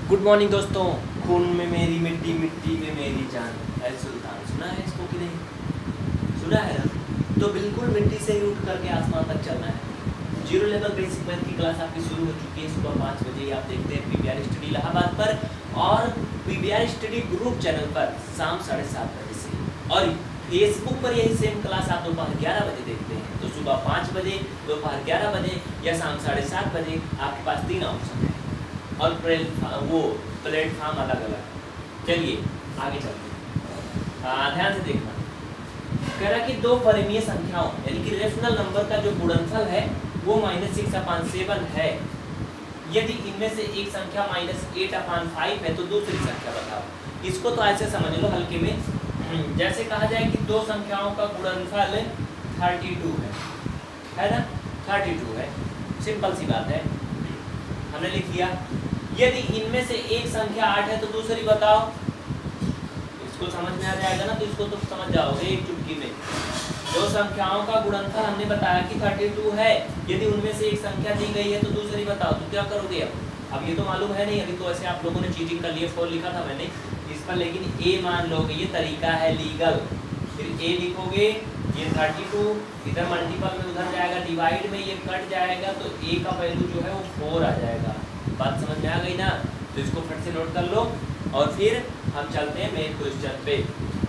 Good morning दोस्तों। खून में मेरी मिट्टी, मिट्टी में मेरी जान, है सुल्तान। सुना है इसको कि नहीं? सुना है ना? तो बिल्कुल मिट्टी से ही उठ करके आसमान तक चलना है। जीरो लेवल बेसिक मैथ की क्लास आपकी शुरू हो चुकी है। सुबह 5 बजे आप देखते हैं पीवीआर स्टडी इलाहाबाद पर, और पीवीआर स्टडी ग्रुप चैनल पर शाम 7:30 बजे से, और फेसबुक पर यही सेम क्लास आप दोपहर 11 बजे देखते हैं। तो सुबह 5 बजे, दोपहर 11 बजे या शाम 7:30 बजे आपके पास 3 ऑप्शन है, और वो प्लेटफॉर्म अलग अलग। चलिए आगे चलते हैं, ध्यान से देखना। कह रहा कि दो परिमेय संख्याओं यानी कि रेशनल नंबर का जो गुणनफल है वो -6/7 है। यदि इनमें से एक संख्या -8/5 है तो दूसरी संख्या बताओ। इसको तो ऐसे समझ लो हल्के में, जैसे कहा जाए कि दो संख्याओं का गुणनफल 32 है ना? 32 है, सिंपल सी बात है, हमने लिख लिया। यदि इनमें से एक संख्या 8 है तो दूसरी बताओ। इसको समझ में आ जाएगा ना? तो इसको तो समझ जाओगे एक चुटकी में। दो संख्याओं का गुणनफल हमने बताया कि 32 है, यदि उनमें से एक संख्या दी गई है तो दूसरी बताओ। तो क्या करोगे? अब ये तो मालूम है नहीं, अभी तो ऐसे आप लोगों ने चीटिंग कर लिए। 4 लिखा था मैंने इस पर, लेकिन ए मान लोगे, ये तरीका है लीगल। फिर ए लिखोगे, ये 32 इधर मल्टीपल में उधर जाएगा, डिवाइड में ये कट जाएगा, तो ए का वैल्यू जो है वो 4 आ जाएगा। बात समझ में आ गई ना? तो इसको फट से नोट कर लो, और फिर हम चलते हैं मेन क्वेश्चन पे।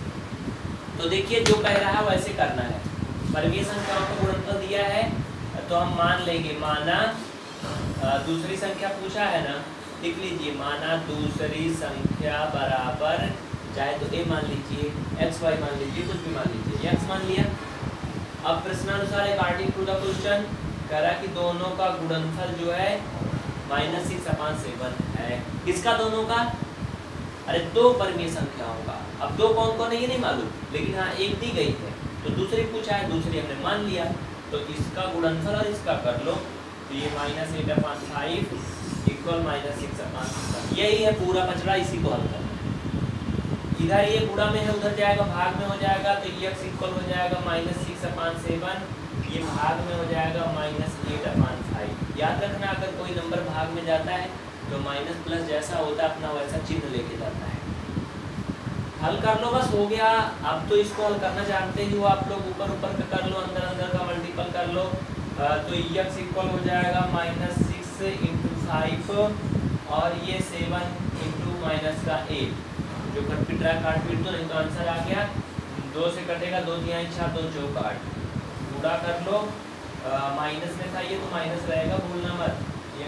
तो देखिए जो कह रहा है वैसे करना है। परिमेय संख्याओं का गुणनफल दिया है तो हम मान लेंगे, माना दूसरी संख्या पूछा है ना, लिख लीजिए, माना दूसरी संख्या बराबर, चाहे तो ए मान लीजिए, एक्स वाई मान लीजिए, कुछ भी मान लीजिए, एक्स मान लिया। अब प्रश्नानुसार अकॉर्डिंग टू द क्वेश्चन कह रहा कि दोनों का गुणनफल जो है -6/7 है। किसका? दोनों का? अरे दो परिमेय संख्याओं का। अब दो कौन कौन है ये नहीं मालूम, लेकिन हाँ एक दी गई है, तो दूसरी पूछा है, दूसरी हमने मान लिया, तो इसका गुणनफल और इसका कर लो। तो ये -8/5 = -6/7। यही है पूरा कचरा, इसी को हल करना है। इधर ये गुणा में है, उधर जाएगा भाग में हो जाएगा, तो x इक्वल हो जाएगा -6/7, ये भाग में हो जाएगा -8/5। याद रखना, अगर कोई नंबर भाग में जाता है तो माइनस प्लस जैसा होता है अपना वैसा चिन्ह लेके जाता है। हल कर लो, बस हो गया। अब तो इसको हल करना जानते ही हो आप लोग, ऊपर ऊपर का कर लो, अंदर अंदर का मल्टीपल कर लो। तो x इक्वल हो जाएगा -6 × 5, और ये 7 × -8। जो कट पिट रहा है काट पिट दो, नहीं तो आंसर आ गया। 2 से कटेगा, 2 × 6 2 × 4 8। पूरा कर लो, माइनस में था ये तो माइनस रहेगा, भूलना मत। ये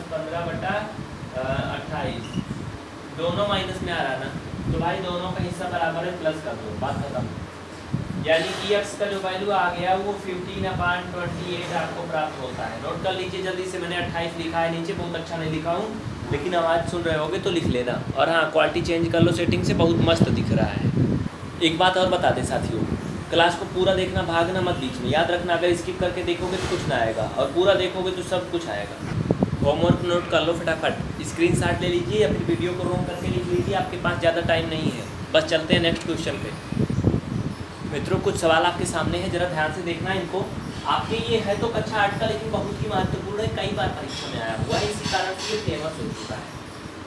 -15/28, दोनों माइनस में आ रहा ना, तो भाई दोनों का हिस्सा बराबर है, प्लस कर दो, बात खत्म। यानी कि x का जो वैल्यू आ गया वो 15/28 आपको प्राप्त होता है। नोट कर लीजिए जल्दी से, मैंने 28 लिखा है नीचे, बहुत अच्छा नहीं लिखा हूँ, लेकिन आवाज़ सुन रहे होगे तो लिख लेना। और हाँ, क्वालिटी चेंज कर लो सेटिंग से, बहुत मस्त दिख रहा है। एक बात और बता दें साथियों, क्लास को पूरा देखना, भागना मत बीच में। याद रखना, अगर स्किप करके देखोगे तो कुछ ना आएगा, और पूरा देखोगे तो सब कुछ आएगा। होमवर्क नोट कर लो फटाफट, स्क्रीनशॉट ले लीजिए या फिर वीडियो को रोक करके लिख लीजिए, आपके पास ज़्यादा टाइम नहीं है। बस चलते हैं नेक्स्ट क्वेश्चन पे। मित्रों कुछ सवाल आपके सामने है, जरा ध्यान से देखना इनको। आपके ये है तो कक्षा 8 का, लेकिन बहुत ही महत्वपूर्ण है, कई बार परीक्षा में आया हुआ है, इसी कारण से ये फेमस हो चुका है।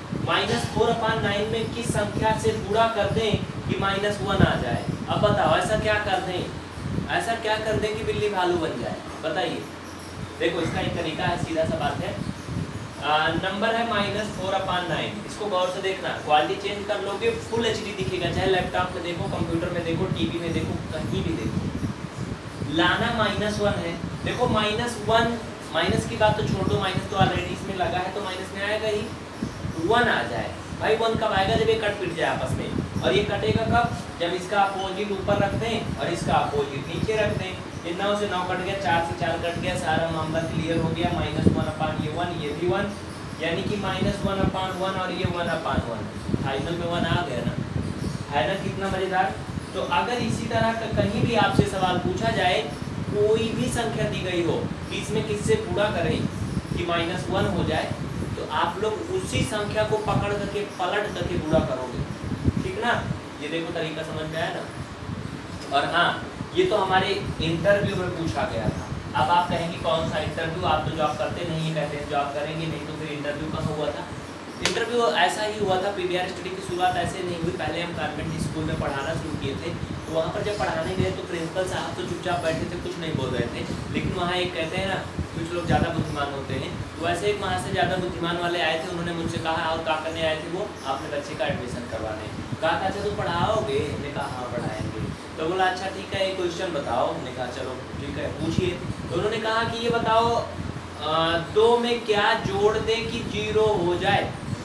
-4/9 में किस संख्या से गुणा कर दें कि -1 आ जाए? अब बताओ ऐसा क्या कर दें, ऐसा क्या कर दें कि बिल्ली भालू बन जाए? बताइए। देखो इसका एक तरीका है, सीधा सा बात है। नंबर है -4/9, इसको गौर से देखना, क्वालिटी चेंज कर लोगे फुल HD दिखेगा, चाहे लैपटॉप में देखो, कंप्यूटर में देखो, टीवी में देखो, कहीं भी देखो। लाना -1 है, देखो -1, माइनस की बात तो छोड़ दो, माइनस तो ऑलरेडी इसमें लगा है, तो माइनस में आएगा ही। 1 आ जाए भाई, 1 कब आएगा? जब ये कट पिट जाए आपस में, और ये कटेगा कब? जब इसका अपोजिट ऊपर रख दें और इसका अपोजिट नीचे रख दें। ये 9 से 9 कट गया, 4 से 4 कट गया, सारा मामला क्लियर हो गया। -1/1, ये भी 1, यानी कि -1/1 और ये 1/1, फाइनल में 1 आ गया ना, है ना? कितना मजेदार। तो अगर इसी तरह का कहीं भी आपसे सवाल पूछा जाए, कोई भी संख्या दी गई हो, बीच में किससे पूरा करें कि -1 हो जाए, तो आप लोग उसी संख्या को पकड़ करके पलट करके पूरा करोगे, ठीक ना? ये देखो तरीका समझ में आया ना? और हाँ, ये तो हमारे इंटरव्यू में पूछा गया था। अब आप कहेंगे कौन सा इंटरव्यू, आप तो जॉब करते नहीं है, कहते हैं जॉब करेंगे नहीं, तो फिर इंटरव्यू कहाँ हुआ था? इंटरव्यू ऐसा ही हुआ था। पीवीआर स्टडी की शुरुआत ऐसे नहीं हुई। पहले हम कॉन्वेंट स्कूल में पढ़ाना शुरू किए थे, तो वहाँ पर जब पढ़ाने गए तो प्रिंसिपल साहब तो चुपचाप बैठे थे, कुछ नहीं बोल रहे थे। लेकिन वहाँ एक कहते हैं ना, कुछ लोग ज़्यादा बुद्धिमान होते हैं, तो वैसे एक वहाँ से ज़्यादा बुद्धिमान वाले आए थे। उन्होंने मुझसे कहा, और क्या करने आए थे वो, अपने बच्चे का एडमिशन करवाने। कहा अच्छा तुम पढ़ाओगे? हमने कहा हाँ पढ़ाएंगे। तो बोला अच्छा ठीक है, एक क्वेश्चन बताओ। हमने कहा चलो ठीक है पूछिए। तो उन्होंने कहा कि ये बताओ 2 में क्या जोड़ दें कि 0 हो जाए,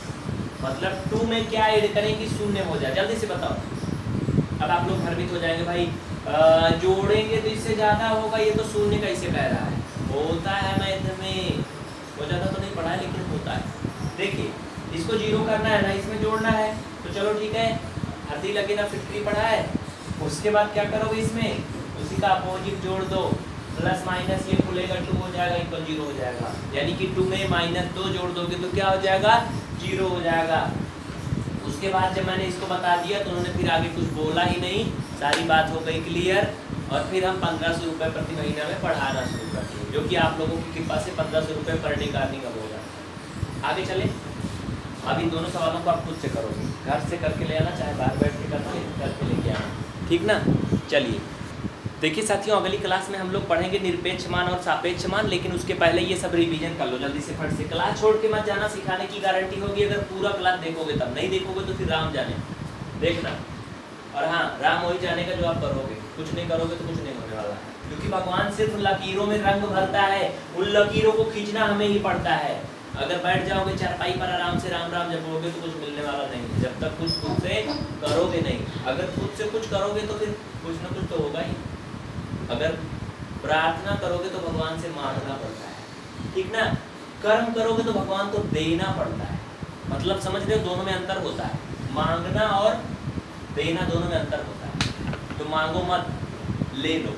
मतलब 2 में क्या ऐड करें कि 0 हो जाए, जल्दी से बताओ। अब आप लोग भ्रमित हो जाएंगे, भाई जोड़ेंगे तो इससे ज़्यादा होगा, ये तो 0 कैसे कह रहा है। होता है मैथ में, वो ज़्यादा तो नहीं पढ़ा है लेकिन होता है। देखिए इसको 0 करना है ना, इसमें जोड़ना है, तो चलो ठीक है, हल्दी लगे ना फिटकरी पढ़ा है। उसके बाद क्या करोगे, इसमें उसी का अपोजिट जोड़ दो, प्लस माइनस ये खुलेगा 2 हो जाएगा, इक्वल 0 हो जाएगा। यानी कि 2 में -2 जोड़ दोगे तो क्या हो जाएगा, 0 हो जाएगा। उसके बाद जब मैंने इसको बता दिया तो उन्होंने फिर आगे कुछ बोला ही नहीं, सारी बात हो गई क्लियर। और फिर हम 1500 रुपये प्रति महीना में पढ़ाना शुरू कर दिए, जो कि आप लोगों की कृपा से 1500 रुपये पर डे का अर्निंग अब होगा। आगे चले, अब इन दोनों सवालों को आप खुद से करोगे, घर से करके ले आना, चाहे बाहर बैठ के करके लेके आना, ठीक ना। चलिए देखिए साथियों, अगली क्लास में हम लोग पढ़ेंगे निरपेक्ष मान और सापेक्ष मान, लेकिन उसके पहले ये सब रिवीजन कर लो जल्दी से फट से। क्लास छोड़ के मत जाना, सिखाने की गारंटी होगी अगर पूरा क्लास देखोगे तब, नहीं देखोगे तो फिर राम जाने देखना। और हाँ, राम वही जाने का जो आप करोगे, कुछ नहीं करोगे तो कुछ नहीं होने वाला है, क्योंकि भगवान सिर्फ लकीरों में रंग भरता है, उन लकीरों को खींचना हमें ही पड़ता है। अगर बैठ जाओगे चारपाई पर आराम से राम राम जपोगे तो कुछ मिलने वाला नहीं, जब तक कुछ खुद से करोगे नहीं। अगर खुद से कुछ करोगे तो फिर कुछ ना कुछ तो होगा ही। अगर प्रार्थना करोगे तो भगवान से मांगना पड़ता है, ठीक ना। कर्म करोगे तो भगवान को देना पड़ता है, मतलब समझ रहे हो, दोनों में अंतर होता है। मांगना और देना दोनों में अंतर होता है। तो मांगो मत, ले लो।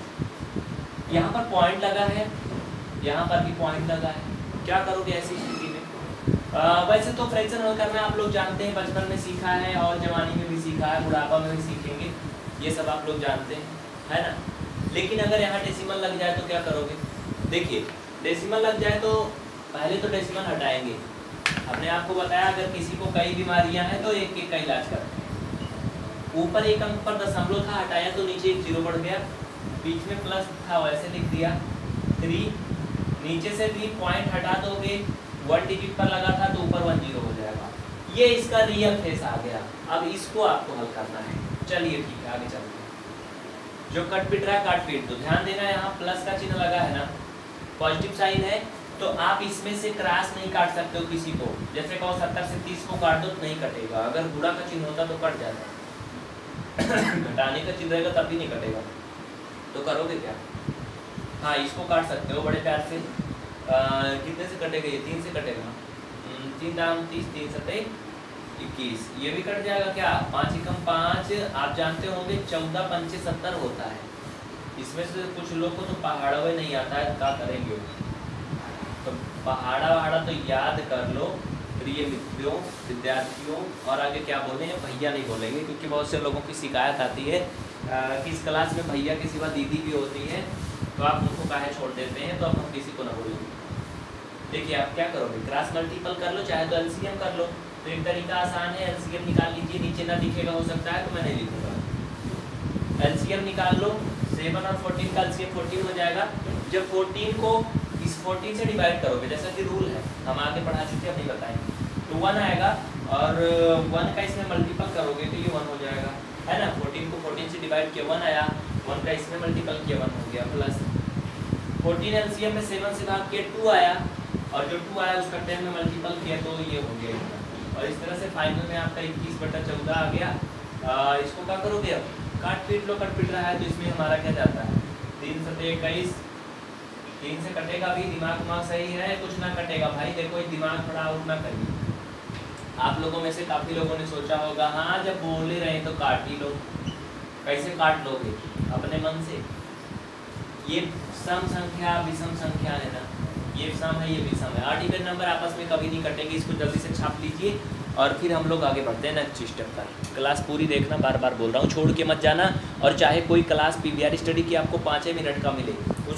यहाँ पर पॉइंट लगा है, यहाँ पर भी पॉइंट लगा है, क्या करोगे ऐसी स्थिति में। वैसे तो फ्रैक्शन हल करना आप लोग जानते हैं, बचपन में सीखा है और जवानी में भी सीखा है, बुढ़ापा में भी सीखेंगे, ये सब आप लोग जानते हैं, है ना। लेकिन अगर यहाँ डेसिमल लग जाए तो क्या करोगे। देखिए डेसिमल लग जाए तो पहले तो डेसिमल हटाएंगे। हमने आपको बताया अगर किसी को कई बीमारियां हैं तो एक एक का इलाज करते हैं। ऊपर एक अंक पर दशमलव था, हटाया तो नीचे एक 0 बढ़ गया, बीच में प्लस था वैसे लिख दिया 3, नीचे से 3 पॉइंट हटा दोगे, 1 डिजिट पर लगा था तो ऊपर 1 0 हो जाएगा। ये इसका रियल फेस आ गया। अब इसको आपको हल करना है। चलिए ठीक है, आगे चलते हैं। जो कट पिट रहा है काट पीट दो। ध्यान देना, यहाँ प्लस का चिन्ह लगा है ना, पॉजिटिव साइन है, तो आप इसमें से क्रॉस नहीं काट सकते हो किसी को। जैसे कहो 70 से 30 को काट दो तो नहीं कटेगा, अगर गुणा का चिन्ह होता तो कट जाता घटाने का चिन्ह रहेगा तब भी नहीं कटेगा। तो करोगे क्या। हाँ इसको काट सकते हो बड़े प्यार से। कितने से कटेगा ये, 3 से कटेगा, 3 दाम 30, 3 सत्ते 21, ये भी कट जाएगा क्या, 5 एकम 5, आप जानते होंगे 14 पंचे 70 होता है। इसमें से कुछ लोग को तो पहाड़ा भी नहीं आता है, क्या करेंगे। तो पहाड़ा तो याद कर लो प्रिय मित्रों, विद्यार्थियों। और आगे क्या बोले हैं, भैया नहीं बोलेंगे, क्योंकि बहुत से लोगों की शिकायत आती है कि इस क्लास में भैया के सिवा दीदी भी होती है, तो आप उनको काहे छोड़ देते हैं, तो अब हम किसी को ना बोलेंगे। देखिए आप क्या करोगे, क्रॉस मल्टीपल कर लो, चाहे तो एलसीएम कर लो। तो एक तरीका आसान है, एलसीएम निकाल लीजिए, नीचे ना दिखेगा हो सकता है तो मैं नहीं लिखूंगा। एलसीएम निकाल लो, 7 और 14 का एलसीएम 14 हो जाएगा। जब 14 को इस 14 से डिवाइड करोगे, जैसा कि रूल है हम आगे पढ़ा चुके हैं, नहीं बताएंगे, तो 1 आएगा, और 1 का इसमें मल्टीपल करोगे तो ये 1 हो जाएगा, है ना। 14 को 14 से डिवाइड किया 1 आया, 1 का इसमें मल्टीपल किया 1 हो गया, प्लस 14 एलसीएम में 7 से भाग किया 2 आया, और जो 2 आया उसका 10 में मल्टीपल किया तो ये हो गया। और इस तरह से फाइनल में आपका 21/14 आ गया। इसको क्या करोगे, अब काट पीट लो, कट पीट रहा है तो इसमें हमारा क्या जाता है, 3 सत्ते 21, 3 से कटेगा भी, दिमाग सही है, कुछ ना कटेगा भाई। देखो ये दिमाग थोड़ा आउट ना करिए। आप लोगों में से काफ़ी लोगों ने सोचा होगा हाँ जब बोल ही रहे तो काट ही लो। कैसे काट लोगे, अपने मन से। ये सम संख्या विषम संख्या है ना, ये सम है ये विषम है, आठ इवन नंबर आपस में कभी नहीं कटेंगे। इसको जल्दी से छाप लीजिए और फिर हम लोग आगे बढ़ते हैं नेक्स्ट स्टेप पर। क्लास पूरी देखना, बार बार बोल रहा हूँ, छोड़ के मत जाना। और चाहे कोई क्लास पीवीआर स्टडी की आपको 5 मिनट का मिले, उसको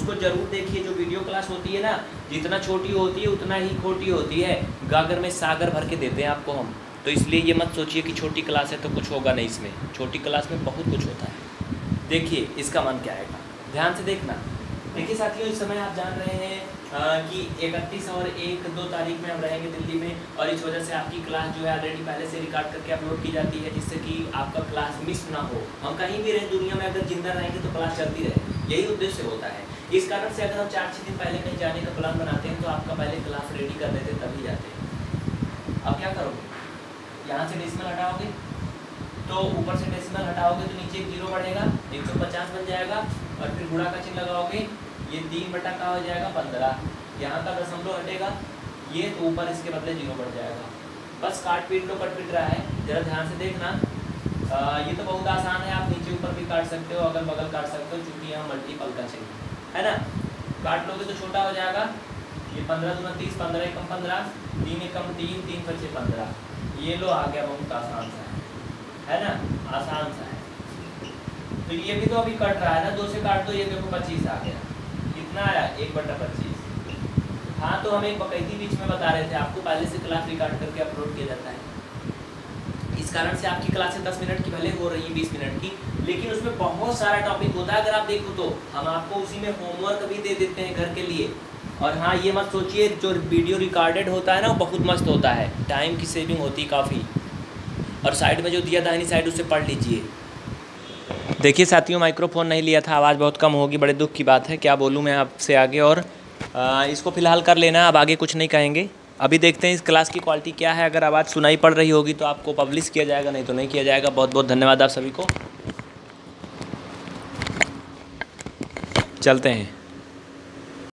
इसको जरूर देखिए। जो वीडियो क्लास होती है ना, जितना छोटी होती है उतना ही खोटी होती है। गागर में सागर भर के देते हैं आपको हम, तो इसलिए ये मत सोचिए कि छोटी क्लास है तो कुछ होगा नहीं। इसमें छोटी क्लास में बहुत कुछ होता है। देखिए इसका मन क्या आएगा, ध्यान से देखना। देखिए साथियों, इस समय आप जान रहे हैं कि 31 और 1-2 तारीख में हम रहेंगे दिल्ली में, और इस वजह से आपकी क्लास जो है ऑलरेडी पहले से रिकॉर्ड करके अपलोड की जाती है, जिससे कि आपका क्लास मिस ना हो। हम कहीं भी रहे दुनिया में, अगर जिंदा रहेंगे तो क्लास चलती रहे, यही उद्देश्य होता है। इस कारण से अगर हम 4-6 दिन पहले कहीं जाने का प्लान बनाते हैं तो आपका पहले क्लास रेडी कर देते तभी जाते हैं। अब क्या करोगे, यहाँ से डेसिमल हटाओगे तो ऊपर से डेसिमल हटाओगे तो नीचे 0 बढ़ेगा, 150 बन जाएगा, और फिर गुणा का चिन्ह लगाओगे, ये 3 बटा का हो जाएगा 15। यहाँ का दशमलव हटेगा, ये तो ऊपर इसके बदले 0 बढ़ जाएगा। बस काट पीट लो, कट पीट रहा है, जरा ध्यान से देखना। ये तो बहुत आसान है, आप नीचे ऊपर भी काट सकते हो, अगल बगल काट सकते हो, चूँकि यहाँ मल्टीपल का चिन्ह है ना। काट लोगे तो छोटा हो जाएगा, ये 15 दूना 30, 15 एकम 15, 3 एकम 3, 3 पचे 15। ये लो आ गया, बहुत आसान सा है ना, आसान सा है। तो ये भी तो अभी कट रहा है ना, 2 से काट दो, ये देखो 25 आ गया। कितना आया, 1/25। हाँ, तो हम एक बकैती बीच में बता रहे थे आपको, पहले से क्लास रिकॉर्ड करके अपलोड किया जाता है। इस कारण से आपकी क्लासें 10 मिनट की भले हो रही है, 20 मिनट की, लेकिन उसमें बहुत सारा टॉपिक होता है। अगर आप देखो तो हम आपको उसी में होमवर्क भी दे देते हैं घर के लिए। और हाँ, ये मत सोचिए जो वीडियो रिकॉर्डेड होता है ना वो बहुत मस्त होता है, टाइम की सेविंग होती है काफ़ी। और साइड में जो दिया दाहिनी साइड उससे पढ़ लीजिए। देखिए साथियों, माइक्रोफोन नहीं लिया था, आवाज़ बहुत कम होगी, बड़े दुख की बात है, क्या बोलूँ मैं आपसे आगे। और इसको फ़िलहाल कर लेना, अब आगे कुछ नहीं कहेंगे। अभी देखते हैं इस क्लास की क्वालिटी क्या है। अगर आवाज़ सुनाई पड़ रही होगी तो आपको पब्लिश किया जाएगा, नहीं तो नहीं किया जाएगा। बहुत बहुत धन्यवाद आप सभी को, चलते हैं।